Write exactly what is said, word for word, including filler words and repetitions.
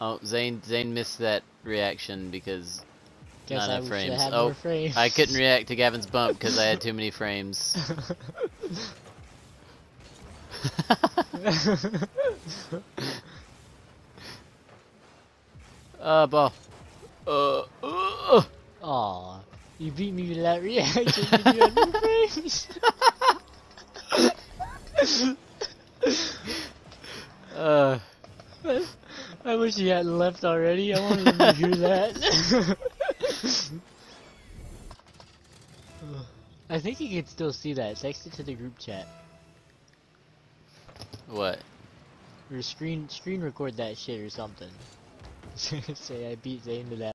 Oh, Zane Zane missed that reaction because Guess not I enough should have frames. had Oh, more frames. I couldn't react to Gavin's bump because I had too many frames. uh, ball. Uh, uh. Aw, you beat me with that reaction because you had more frames. uh. I wish he hadn't left already. I wanted him to hear that. I think he can still see that. Text it to the group chat. What? Or screen screen record that shit or something. Say I beat Zane to that.